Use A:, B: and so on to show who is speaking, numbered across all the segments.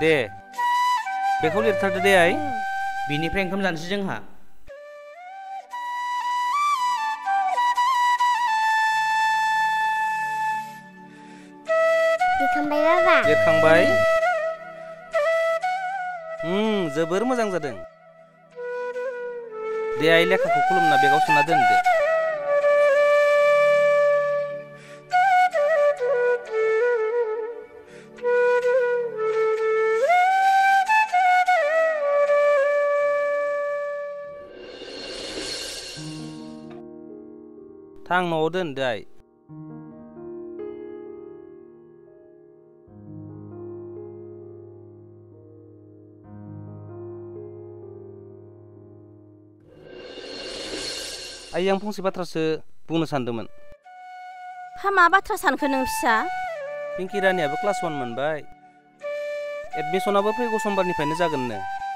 A: दे बेखौ लिरथारदो दे आइ बिनिफ्राय ओंखाम जानोसै जोंहा
B: लिरखांबाय बाबा
A: लिरखांबाय जोबोर मोजां जादों दे आइ लेखाखौ खुलुमना बेगाव सोना दोन दे थां न'आव दोनदो आइ आइ आं फंसे बाथ्रासो बुंनो सानदोंमोन
C: हा मा बाथ्रा सानखो नों फिसा
A: पिंकी रानियाबो क्लास 1 मोनबाय एडमिसनाबो फैगौ समबारनिफ्रायनो जागोननो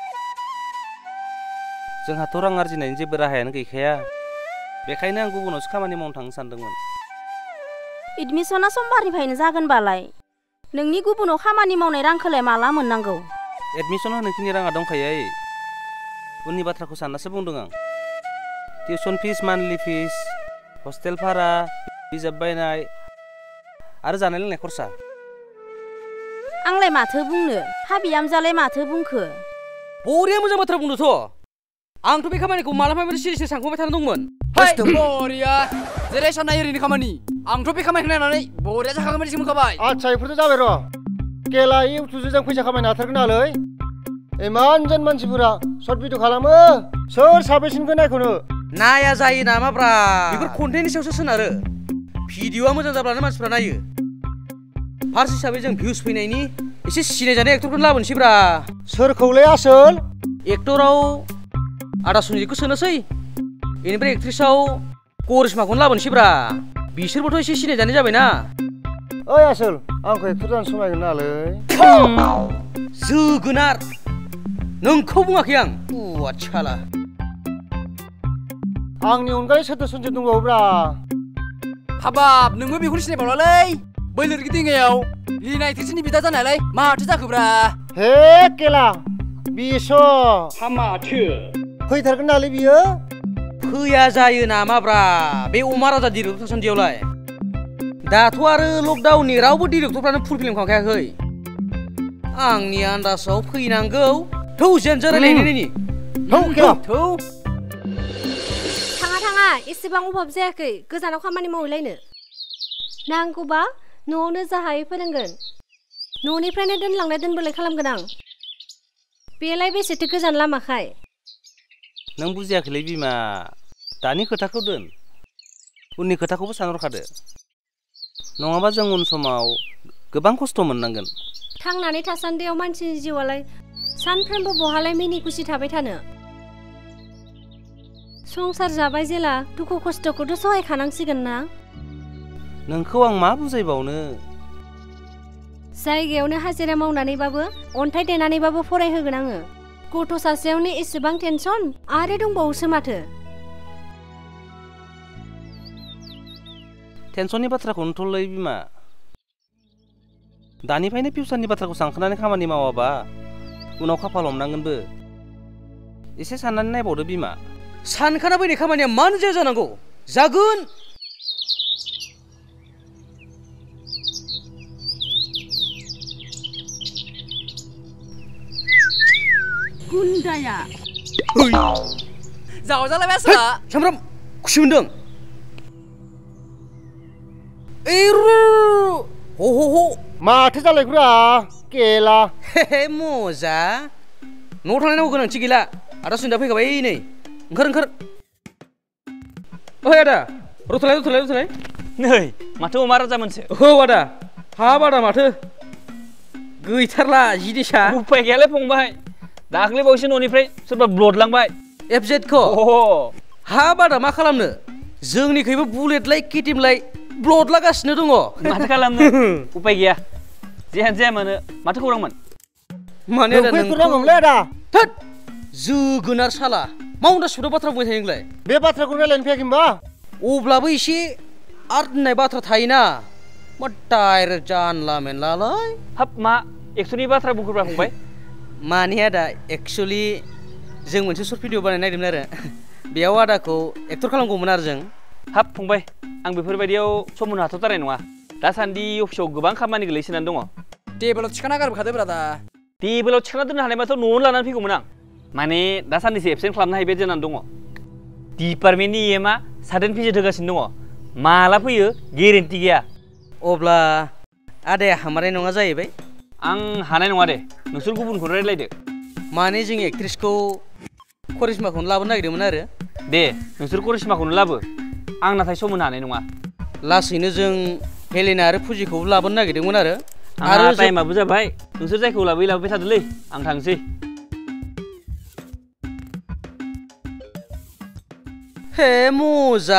A: जोंहाथ' रां आरजिनायनि जेबो राहायानो गैखाया बेखायनो आं गुबुनावसो खामानि मावनो थांनो सानदोंमोन
C: एडमिसना समबारनिफ्रायनो जागोनबालाय नोंनि गुबुनाव खामानि मावनाय रांखौलाय माला मोननांगौ
A: एडमिसन होनोखिनि राङा दंखायो आइ उननि बाथ्राखौ साननासो बुंदों आं tuition fees monthly fees hostel भारा बिजाब बायनाय आरो जानाय लोंनाय खरसा
C: आंलाय माथो बुंनो हा बिहामजोआलाय माथो बुंखो
D: बरिया मोजां बाथ्रा बुंदोंथ' आंथ' बे खामानिखौ मालाबाबो सिरिसो सानखांबाय थानो दंमोन बरिया जेरै साननाय ओरैनो खामानि आंथ' बे खामानिखौ नायनानै बरिया जाखागोन बायदिसो मोनखाबाय
E: आच्छा बेफोरथ' जाबाय र' केला इउटुबजों फैसा खामायनो हाथारगोन नालै इमानजोन मानसिफोरा सर्ट भिडिअ खालामो सोर साबेसेनिखौ नायख'नो
D: नाया जायो नामाब्रा बेफोर कन्टेन्टनि सायावसो सोनारो भिडिअआ मोजां जाब्लानो मानसिफ्रा नायो फार्स्ट हिसाबै जों भिउस फैनायनि एसे सिनायजानाय एक्टरखौनो लाबोनोसैब्रा
E: सोरखौलै आसोल
D: एक्टराव आदा सुनिखौ सोनोसै बेनिफ्राय एक्ट्रिसाव करिश्माखौनो लाबोनोसैब्रा बिसोरबोथ' एसे सिनायजानाय जाबायना
E: ओइ आसोल आंखौ एक्टर जानो समायगोन नालै
D: जोगोनार नोंखौ बुङाखै आं आच्छाला
E: आंनि अनगायै सोरथो सोरथो दंबावोब्रा
D: हाबाब नोंबो बेखौनो सिनायबावलालै बै लोरगि दिङायाव लिना एक्ट्रिसनि बिदा जानायालाय माथो जाखोब्रा
E: हे केला बिस'
D: माथो
E: फैथारगोन नालै बियो
D: फैया जायो नामाब्रा बे अमा राजा डिरेक्टर थासान्दियावलाय दाथ' आरो लकडाउननि रावबो डिरेक्टरफ्रानो फुल फिल्म खालामखायाखै आंनि आन्दाजाव फैनांगौ थौ जेनजों रायलायनायनि
E: थौ
F: थाङा एसेबां अभाब जायाखै गोजानाव खामानि मावहैलायनो नांगौबा न'आवनो जा हायो फोरोंगोन न'निफ्रायनो दोनलांनाय दोनबोलाय खालामगोन आं बेलाय बेसेथो गोजान लामाखाय
A: नों बुजियाखैलै बिमा दानि खोथाखौ दोन उननि खोथाखौबो सानहरखादो नङाबा जों उन समाव गोबां खस्थ' मोननांगोन
F: थांनानै थासान्दियाव मानसिनि जिउआलाय सानफ्रोमबो बहालाय मिनि खुसि थाबाय थानो संसार जाबाय जेला दुखु खस्थ'खौथ' सहायखानांसिगोन ना
A: नोंखौ आं मा बुजायबावनो
F: जायगायावनो हाजिरा मावनानैबाबो अन्थाइ देनानैबाबो फरायहोगोन आङो गथ' सासेयावनो एसेबां टेनसन आरो दंबावोसो माथो
A: टेनसननि बाथ्राखौनोथ'लै बिमा दानिफ्रायनो फिउचारनि बाथ्राखौ सानखांनानै खामानि मावाबा उनाव खाफाल हमनांगोनबो एसे साननानै नायबावदो बिमा
D: सानखाना फैनाय खामानिया मानो जाया जानांगौ जागोन
C: गुन्दाया
D: जावजालायबाय आसोला सामब्राम खुसि मोनदों हो
E: माथो जालायखोरा केला
D: मजा न'आव थांनांगौ गोनांथि गैला आदा सुनिदा फैखाबाय नै ओंखार ओइ आदा रथलाय
G: नै माथो अमा राजा मोनसे
D: औ आदा हाब आदा माथो गैथारला जिनिसा
G: उपाय गैयालै फंबाय दाख्लै बावैसो न'निफ्राय सोरबा ब्लड लांबाय
D: एफजेडखौ हाब आदा मा खालामनो जोंनिखैबो बुलेटलाय केटिएमलाय ब्लड लागासिनो दङ
G: माथो खालामनो उपाय गैया जेहानो जाया मानो माथो खौरांमोन
D: माने
E: आदा
D: थोद जोगोनार साला मा उन्दा सुदा बाथ्रा बुंबाय थायो नोंलाय
E: बे बाथ्राखौ रायलायनो फैयाखै होनबा
D: अब्लाबो एसे आर्ट होननाय बाथ्रा थायोना मा डाइरेक्ट जानला मेनलालाय
G: हाब मा एक्स'नि बाथ्रा बुंग्रोबा फंबाय
D: माने आदा एक्सुवेलि जों मोनसे सर्ट भिडिअ बानायनो नागिरदोंमोन आरो बेयाव आदाखौ एक्टर खालामगौमोन आरो जों
G: हाब फंबाय आं बेफोरबायदियाव सम होनो हाथ'थारनाय नङा दासान्दि अफिसाव गोबां खामानि गोलैसोनानै दङ
B: टेबोलाव थिखांना गारबोखादो ब्रादा
G: टेबोलाव थिखांना दोननो हानायबाथ' न'आवनो लानानै फैगौमोन आं माने दासान्दिसो एबसेन्ट खालामनो हायि बायदि जानानै दङ डिपार्टमेन्टनि EMआ साडेन भिजिट होगासिनो दङ माला फैयो गेरेन्टि गैया
D: अब्ला आदाया हामारनाय नङा जाहैबाय
G: आं हानाय नङा दे नोंसोर गुबुनखौनो रायज्लायदो
D: माने जों एक्ट्रिसखौ करिश्माखौनो लाबोनो नागिरदोंमोन आरो
G: दे नोंसोर करिश्माखौनो लाबो आं नाथाय सम होनो हानाय नङा
D: लासैनो जों हेलेना आरो फुजिखौबो लाबोनो नागिरदोंमोन आरो
G: टाइमाबो जाबाय नोंसोर जायखौ लाबोबाय थादोलै आं थांसै
D: हे मजा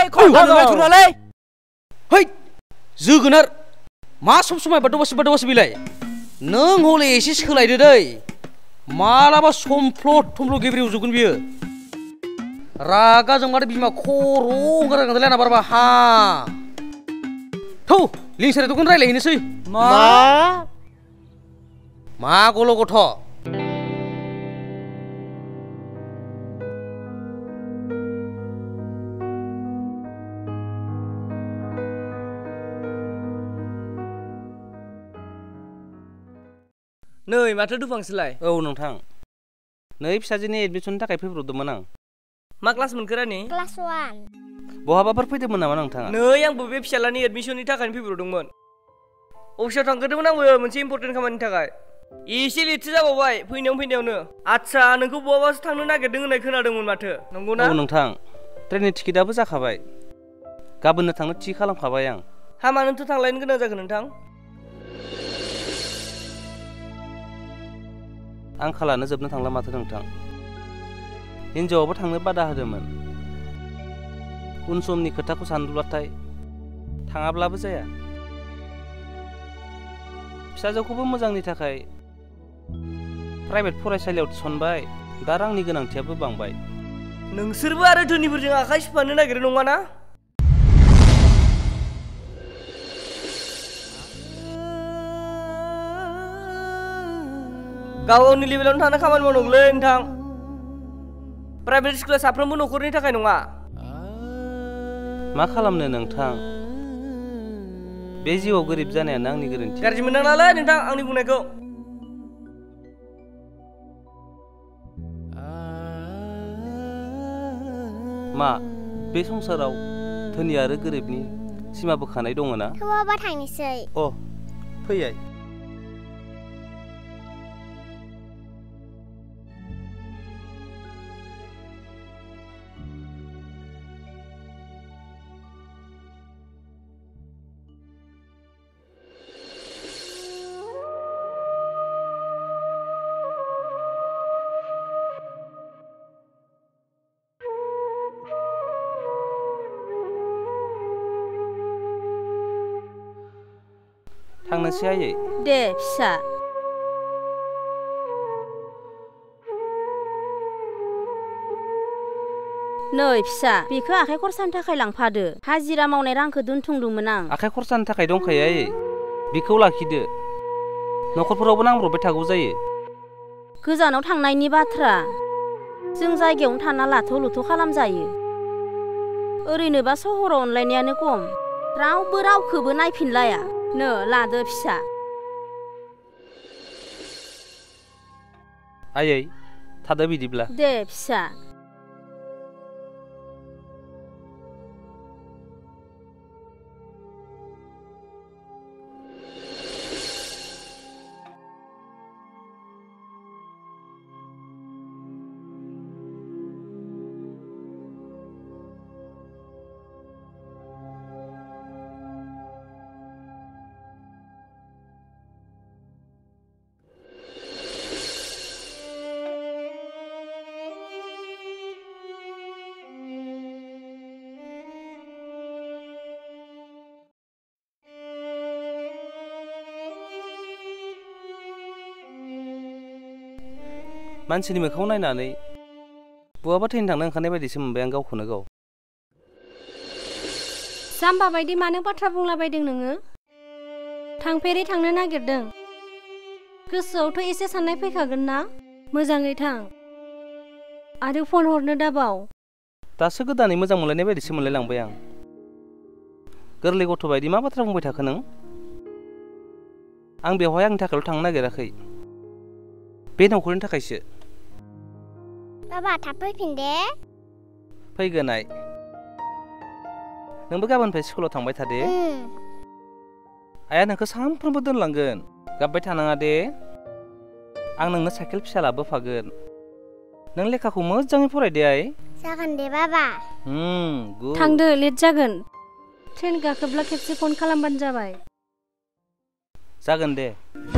B: है
D: जोगोनार मा सब समाय बादावासि बिलाय नों हले एसे सोलायदो दै मालाबा समफ्लद थमफ्लद गेब्रेव जोबगोन बियो रागा जोंबाथाय बिमा खर' ओंखारलायना बारबा हा थौ लिंसारि दखौनो रायलायहैनोसै मा गल' गथ'
B: नै माथो दुफांसोलाय
A: औ नोंथां नै फिसाजोनि एडमिसननि थाखाय फैब्रबदोंमोन आं
B: मा क्लास मोनखो रानि
C: क्लास 1
A: बहाबाफोर फैदोंमोन नामा नोंथाङा
B: नै आंबो बे फिसालानि एडमिसननि थाखायनो फैब्रबदोंमोन अफिसाव थांग्रोदोंमोन आंबो मोनसे इम्पर्टेन्ट खामानिनि थाखाय एसे लेटसो जाबावबाय फैनायावनो आदसा नोंखौ बहाबासो थांनो नागिरदों होननाय खोनादोंमोन माथो नंगौना
A: औ नोंथां ट्रेननि टिकेटआबो जाखाबाय गाबोननो थांनो थि खालामखाबाय आं
B: हा मानोथो थांलायनो गोनां जागोन नोंथां
A: आंखालानो जोबनो थांला माथो नोंथां हिनजावाबो थांनो बादा होदोंमोन उन समनि खोथाखौ सानब्लाथाय थाङाब्लाबो जाया फिसाजोखौबो मोजांनि थाखाय प्राइभेट फरायसालियाव थिसनबाय दा रांनि गोनांथियाबो बांबाय
B: नोंसोरबो आरो धोनिफोरजों आखाइ सुफानो नागिरो नङाना गाव गावनि लेभेलावनो थाना खामानि मावनांगौलै नोंथां प्राइभेट स्कुला साफ्रोमबो न'खरनि थाखाय नङा
A: मा खालामनो नोंथां बे जिउआव गोरिब जानायानो आंनि गोरोन्थि
B: गाज्रि मोननांलालै नोंथां आंनि बुंनायखौ
A: मा बे संसाराव धोनि आरो गोरिबनि सिमा बोखानाय दङ ना
C: थौआबा थांनोसै
A: अ फैयाय थांनोसै आयै
C: दे फिसा नै फिसा बेखौ आखाइ खरसानि थाखाय लांफादो हाजिरा मावनाय रांखौ दोनथुमदोंमोन आं
A: आखाइ खरसानि थाखाय दंखायो आयै बेखौ लाखिदो न'खरफोरावबो नांब्रबबाय थागौ जायो
C: गोजानाव थांनायनि बाथ्रा जों जायगायावनो थाना लाथ' लुथ' खालामजायो ओरैनोबा सहराव अनलायनायानो खम रावबो रावखौबो नायफिनलाया नो लादो फिसा
A: आयै थादो बिदिब्ला
C: दे फिसा
A: मानसिनि मोखाङाव नायनानै बहाबा थैनो थांनो ओंखारनाय बायदिसो मोनबाय आं गावखौनो गाव
F: जाम्बा बायदि मानो बाथ्रा बुंलाबायदों नोङो थांफेरै थांनो नागिरदों गोसोआवथ' एसे साननाय फैखागोन ना मोजाङै थां आरो फन हरनो दाबाव
A: दासो गोदानै मोजां मोनलायनाय बायदिसो मोनलायलांबाय आं गोरलै गथ' बायदि मा बाथ्रा बुंबाय थाखो नों आं बेवहाय आंनि थाखायल' थांनो नागिराखै बे न'खरनि थाखायसो
H: बाबा थाब फैफिन दे
A: फैगोनाय नोंबो गाबोननिफ्राय स्कुलाव थांबाय थादे आइया नोंखौ सानफ्रोमबो दोनलांगोन गाबबाय थानाङा दे आं नोंनो साइकेल फिसा लाबोफागोन नों लेखाखौ मोजाङै फरायदे आइ
H: जागोन दे बाबा
A: गुड
F: थांदो लेट जागोन ट्रेन गाखोब्ला खेबसे फन खालामबानो जाबाय
A: जागोन दे